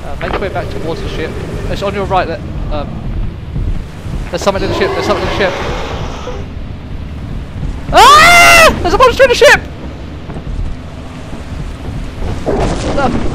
Make your way back towards the ship. It's on your right. There's something in the ship. There's something in the ship. Ah! There's a monster in the ship!